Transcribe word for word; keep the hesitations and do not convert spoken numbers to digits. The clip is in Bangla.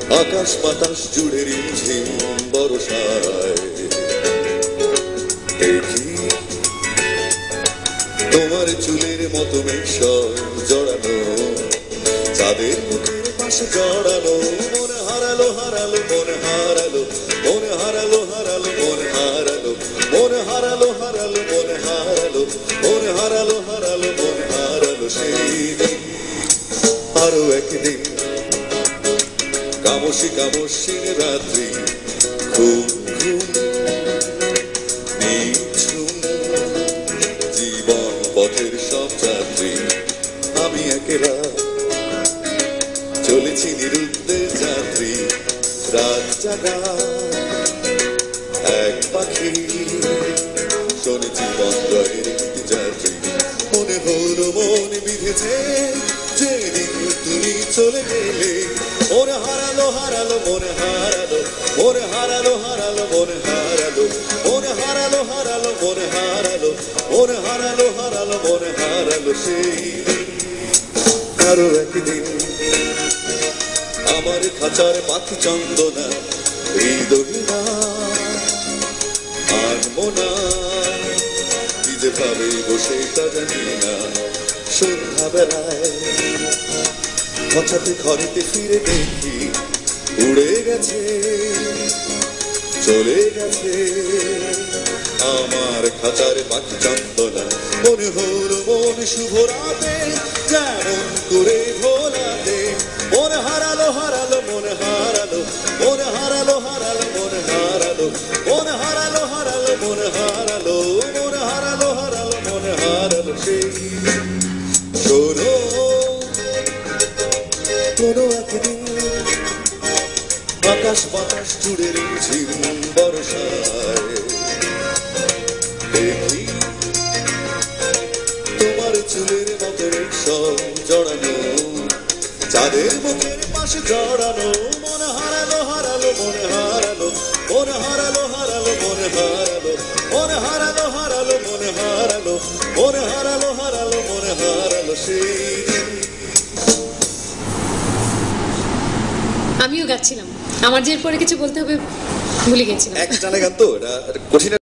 আকাশ বাতাস জুড়ে রিমঝিম বর্ষায় দেখি তোমার চুলের মতো মেঘসর জড়ানো চাঁদের মুখের পাশে জড়ানো মন হারালো হারালো মন হারালো মন হারালো হারালো মন হারালো মন হারালো হারালো মন হারালো মন হারালো হারালো মন হারালো সেই দিন আরো একদিন কামসি কামসিন রাত্রি ঘুম ঘুম নিঝুম জীবন পথের সব যাত্রী আমি একেলা চলেছি নিরুদ্দের যাত্রী রাত জাগা এক পাখি শোনে জীবন জয়ের একটি যাত্রী মনে হলো মন বিঁধেছে যেদিন তুমি চলে গেলে মন হারালো হারালো মন হারালো মন হারালো হারালো মন হারালো মন হারালো হারালো মন হারালো মন হারালো হারালো মন হারালো সেই আরো একদিন আমার খাঁচার পাখি চন্দনা হৃদয়না আনবো না কি যে ভাবে বসে তা জানি না সন্ধ্যা বেলায় হঠাৎ ঘরেতে ফিরে দেখি উড়ে গেছে চলে গেছে আমার খাঁচার পাখি চন্দনা মনে হলো মন শুভ রাতে যেমন করে ভোলাতে মন হারালো হারালো মন হারালো মন হারালো হারালো মন হারালো মন হারালো হারালো মন হারালো মন হারালো হারালো মন হারালো সেই শোনো কোনো একদিন আকাশ বাতাস জুড়ে রিমঝিম বর্ষায় দেখি তোমার চুলের মতো সব জড়ানো চাঁদের মুখের পাশে জড়ানো মন হারালো হারালো মন হারালো মন হারালো হারালো মন হারালো মন হারালো হারালো মন হারালো মন হারালো হারালো মন হারালো সেই আমিও গাচ্ছিলাম আমার যে এরপরে কিছু বলতে হবে ভুলে গেছিলাম এক টানা গান তো এটা কঠিন